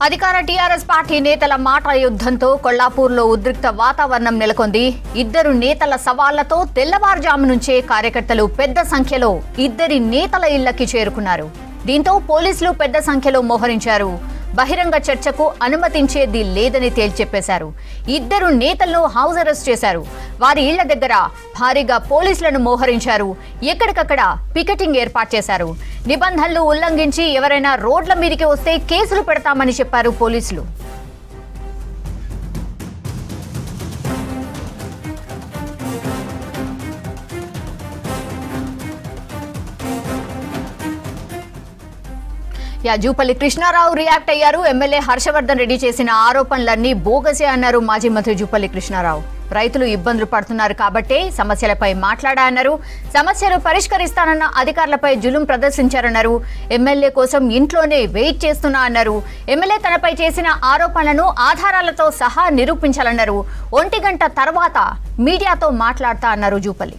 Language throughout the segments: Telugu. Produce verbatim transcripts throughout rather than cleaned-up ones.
అధికార టీఆర్ఎస్ పార్టీ నేతల మాట యుద్ధంతో కొల్లాపూర్లో ఉద్రిక్త వాతావరణం నెలకొంది. ఇద్దరు నేతల సవాళ్లతో తెల్లవారుజాము నుంచే కార్యకర్తలు పెద్ద సంఖ్యలో ఇద్దరి నేతల ఇళ్లకి చేరుకున్నారు. దీంతో పోలీసులు పెద్ద సంఖ్యలో మోహరించారు. బహిరంగ చర్చకు అనుమతించేది లేదని తేల్చెప్పేశారు. ఇద్దరు నేతలను హౌస్ అరెస్ట్ చేశారు. వారి ఇళ్ల దగ్గర భారీగా పోలీసులను మోహరించారు. ఎక్కడికక్కడ పికెటింగ్ ఏర్పాటు చేశారు. నిబంధనలు ఉల్లంఘించి ఎవరైనా రోడ్ల మీదకి వస్తే కేసులు పెడతామని చెప్పారు పోలీసులు. యా జూపల్లి కృష్ణారావు రియాక్ట్ అయ్యారు. ఎమ్మెల్యే హర్షవర్ధన్ రెడ్డి చేసిన ఆరోపణలన్నీ బోగసే అన్నారు మాజీ మంత్రి జూపల్లి కృష్ణారావు. రైతులు ఇబ్బందులు పడుతున్నారు కాబట్టే సమస్యలపై మాట్లాడా అన్నారు. సమస్యలు పరిష్కరిస్తానన్న అధికారులపై జులుం ప్రదర్శించారన్నారు. ఎమ్మెల్యే కోసం ఇంట్లోనే వెయిట్ చేస్తున్నా అన్నారు. ఎమ్మెల్యే తనపై చేసిన ఆరోపణలను ఆధారాలతో సహా నిరూపించాలన్నారు. ఒంటి గంట తర్వాత మీడియాతో మాట్లాడతా అన్నారు జూపల్లి.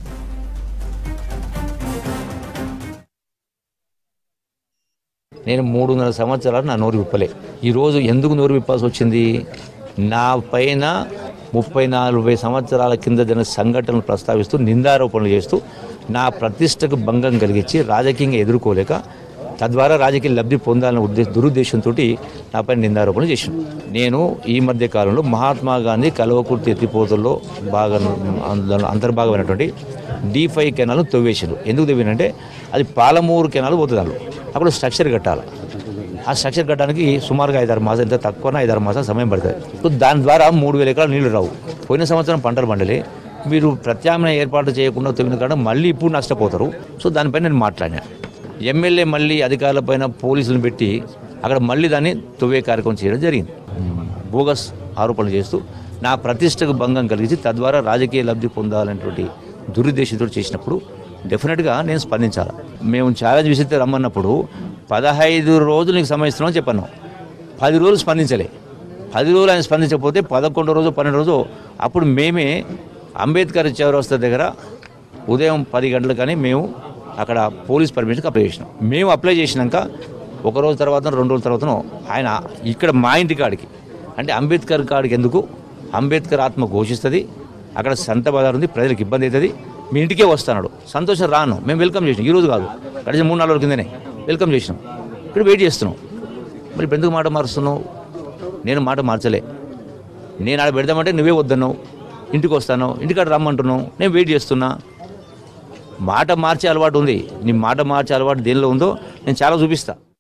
నేను మూడున్నర సంవత్సరాలు నా నోరు విప్పలే. ఈరోజు ఎందుకు నోరు విప్పాల్సి వచ్చింది? నా పైన ముప్పై నలభై సంవత్సరాల కింద జరిగిన సంఘటనలు ప్రస్తావిస్తూ నిందారోపణలు చేస్తూ నా ప్రతిష్టకు భంగం కలిగించి రాజకీయంగా ఎదుర్కోలేక తద్వారా రాజకీయ లబ్ధి పొందాలనే ఉద్దేశ దురుద్దేశంతో నాపైన నిందారోపణలు చేశాను. నేను ఈ మధ్య కాలంలో మహాత్మా గాంధీ కల్వకుర్తి ఎత్తిపోతల్లో బాగా అంతర్భాగమైనటువంటి డీ ఫైవ్ కెనాల్ తవ్వేసారు. ఎందుకు తవ్వినంటే అది పాలమూరు కెనాల్ పోతుంది. దానిలో అప్పుడు స్ట్రక్చర్ కట్టాలి. ఆ స్ట్రక్చర్ కట్టడానికి సుమారుగా ఐదారు మాసాలు, ఎంత తక్కువన ఐదారు మాసాలు సమయం పడుతుంది. సో దాని ద్వారా మూడు వేల ఎకరాలు నీళ్లు రావు. పోయిన సంవత్సరం పంటలు పండలే. మీరు ప్రత్యామ్నాయ ఏర్పాటు చేయకుండా తవ్విన కారణం మళ్ళీ ఇప్పుడు నష్టపోతారు. సో దానిపైన నేను మాట్లాడినా. ఎమ్మెల్యే మళ్ళీ అధికారులపైన పోలీసులను పెట్టి అక్కడ మళ్ళీ దాన్ని తవ్వే కార్యక్రమం చేయడం జరిగింది. బోగస్ ఆరోపణలు చేస్తూ నా ప్రతిష్టకు భంగం కలిగించి తద్వారా రాజకీయ లబ్ధి పొందాలనేటువంటి దురుద్దేశంతో చేసినప్పుడు డెఫినెట్గా నేను స్పందించాలి. మేము ఛాలెంజ్ విసిరితే రమ్మన్నప్పుడు పదహైదు రోజులు నీకు సమయం ఇస్తున్నామని చెప్పాను. పది రోజులు స్పందించలే. పది రోజులు ఆయన స్పందించకపోతే పదకొండో రోజు పన్నెండు రోజు అప్పుడు మేమే అంబేద్కర్ చౌరస్తా దగ్గర ఉదయం పది గంటలకు కానీ మేము అక్కడ పోలీస్ పర్మిషన్కి అప్లై చేసినాం. మేము అప్లై చేసినాక ఒక రోజు తర్వాత రెండు రోజుల తర్వాత ఆయన ఇక్కడ మా ఇంటి కాడికి, అంటే అంబేద్కర్ కాడికి ఎందుకు, అంబేద్కర్ ఆత్మ ఘోషిస్తుంది, అక్కడ సంత బజార్ ఉంది, ప్రజలకు ఇబ్బంది అవుతుంది, మీ ఇంటికే వస్తున్నాడు, సంతోషం రాను. మేము వెల్కమ్ చేసినాం. ఈరోజు కాదు, కనీసం మూడు నాలుగు రోజుల కిందనే వెల్కమ్ చేసినాం. ఇక్కడ వెయిట్ చేస్తున్నాం. మరి ఇప్పుడు ఎందుకు మాట మారుస్తున్నావు? నేను మాట మార్చలే. నేను ఆడ పెడదామంటే నువ్వే వద్దన్నావు. ఇంటికి వస్తాను, ఇంటికాడ రమ్మంటున్నావు, నేను వెయిట్ చేస్తున్నా. మాట మార్చే అలవాటు ఉంది. నీ మాట మార్చే అలవాటు దేనిలో ఉందో నేను చాలా చూపిస్తాను.